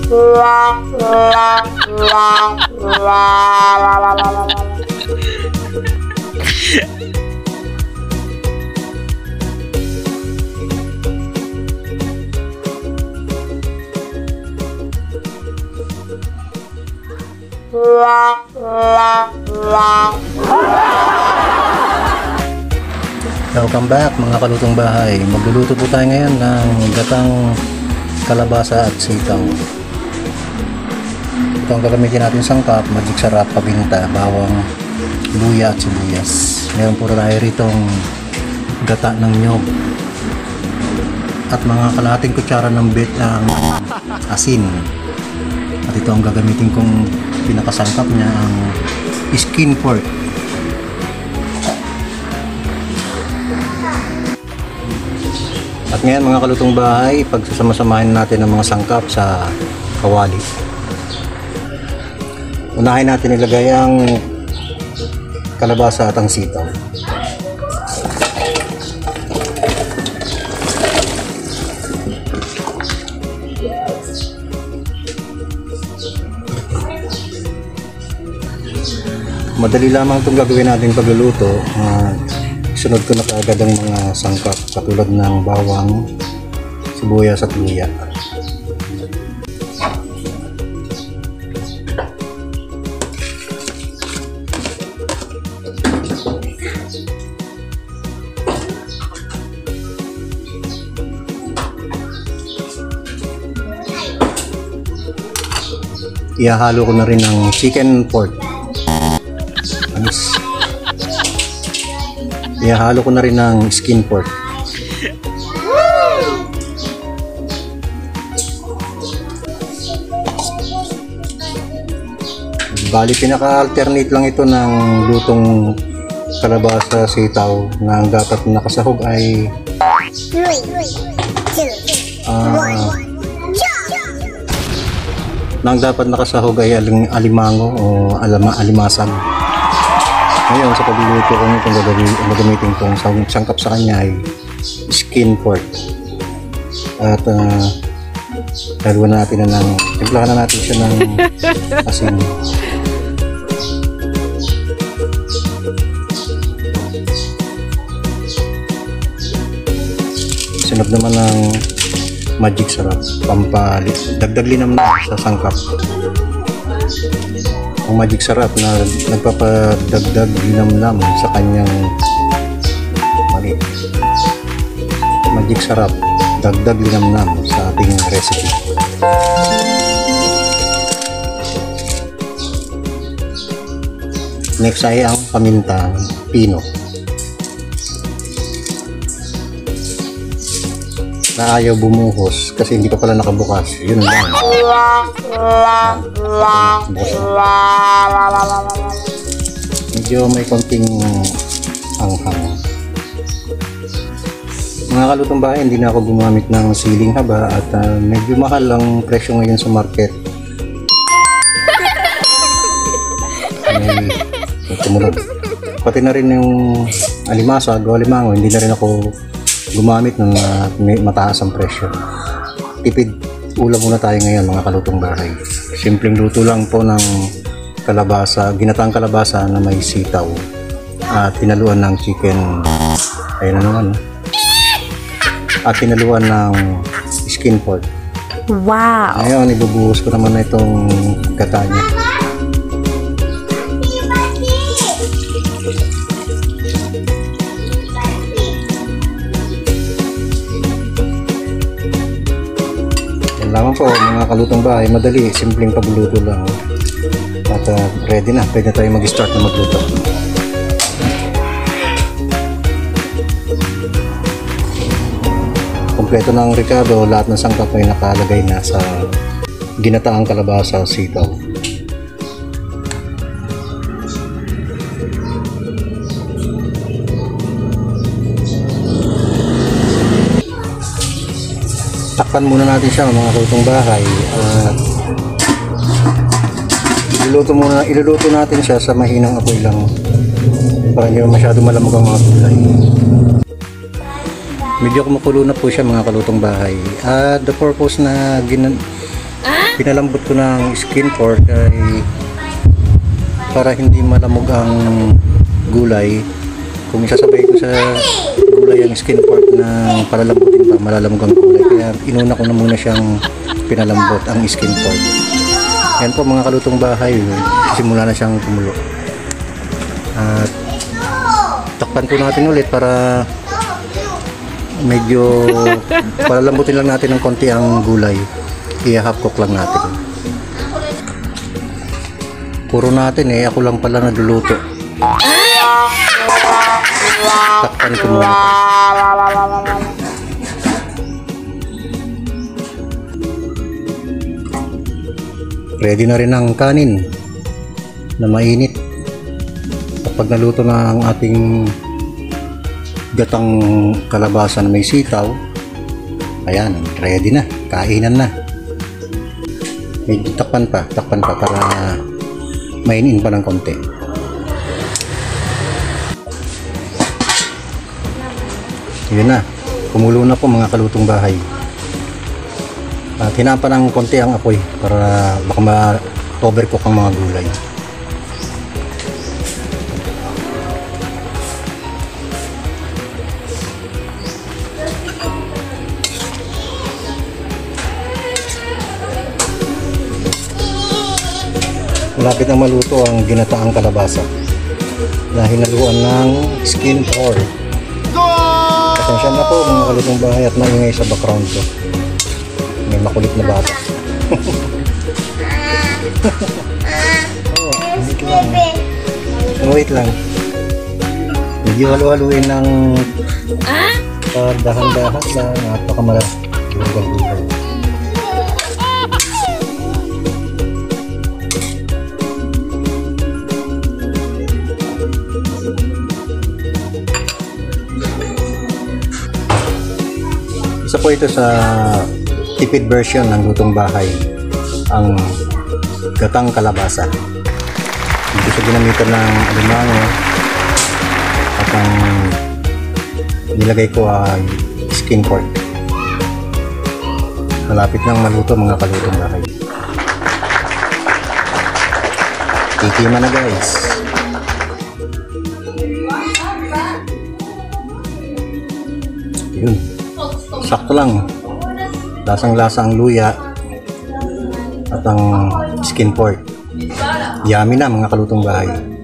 Welcome back mga kalutong bahay. Magluluto po tayo ngayon ng gatang kalabasa at sitaw. Ito ang gagamitin natin sangkap: magic sarap, paminta, bawang, luya at sibuyas. Meron po tayo ritong gata ng nyog at mga kalahating kutsara ng asin. At ito ang gagamitin kong pinakasangkap niya, ang skin pork. At ngayon mga kalutong bahay, pagsasama-samahin natin ang mga sangkap sa kawali. Unahin natin ilagay ang kalabasa at ang sitaw. Madali lamang itong gagawin natin pagluluto. Sunod ko na kaagad ang mga sangkap katulad ng bawang, sibuyas at luya. Ihahalo ko na rin ang chicken pork. Ihahalo ko na rin ng skin pork. Bali, pinaka-alternate lang ito ng lutong kalabasa sitaw na dapat nakasahog ay alimango o alimasag. Ngayon sa pagluluto ko nitong gagamitin kong sangkap sa kanya ay skin pork. At haluan natin na timplahan na natin siya ng asin. Sunod naman ng magic sarap, pampalit, dagdag linamnam sa sangkap. Ang magic sarap na nagpapadagdag linamnam sa kanyang magic sarap, dagdag linamnam sa ating recipe. Next ay ang pamintang pino na ayaw bumuhos kasi hindi pa pala nakabukas. Yun lang. Medyo may konting anghang. Mga kalutong bahay, hindi na ako gumamit ng siling haba at medyo mahal ang presyo ngayon sa market. Tumunog. Pati na rin yung alimasag o alimango, hindi na rin ako gumamit ng mataas ang presyo. Tipid ulam muna tayo ngayon mga kalutong bahay. Simpleng luto lang po ng kalabasa, ginataang kalabasa na may sitaw at tinaluan ng chicken, ayun na naman, at tinaluan ng skin pork. Wow! Ngayon ibubuhos ko naman na itong gata niya. Lamang po mga kalutong bahay, madali, simpleng pagluluto lang at ready na, pwede tayo mag-start na magluto. Kompleto ng Ricardo, lahat ng sangkap ay nakalagay na sa ginataang kalabasa sitaw. Takpan muna natin siya mga kalutong bahay at iluluto natin siya sa mahinang apoy lang para hindi masyado malamog ang mga gulay. Medyo kumukulo na po siya mga kalutong bahay at the purpose na Pinalambot ko ng skin pork ay para hindi malamog ang gulay. Kung isasabay ko sa gulay ang skin pork na palalambutin pa, malalamog ang gulay. Kaya inuna ko na muna siyang pinalambot ang skin pork. Yan po mga kalutong bahay, simula na siyang kumulo. At takpan po natin ulit para medyo palalambutin lang natin ng konti ang gulay. I-half cook lang natin. Puro natin ako lang pala nagluluto. Takpan ko muna. Ready na rin ang kanin na mainit. Kapag naluto na ang ating gatang kalabasa na may sitaw, ayan, ready na, kainan na. Medyo takpan pa para mainin pa ng konti. Yun na, kumulo na po mga kalutong bahay. At hinapa ng konti ang apoy para baka ma-overcook ang mga gulay. Malapit na maluto ang ginataang kalabasa na hinaluan ng skin pork. Pasensya na po mga kalutong bahay at maingay sa background ko. May makulit na bata. Wait lang. Medyo halu-haluin ng dahan-dahan lang at baka dugal-dugal. Isa po ito sa tipid version ng lutong bahay, ang gatang kalabasa. Hindi siya ginamitan ng alimango at ang nilagay ko ay skin pork. Malapit nang maluto mga kalutong bahay. Titima na guys. Yun. Sakto lang. Lasang-lasa ang luya at ang skin pork. Yummy na mga kalutong bahay.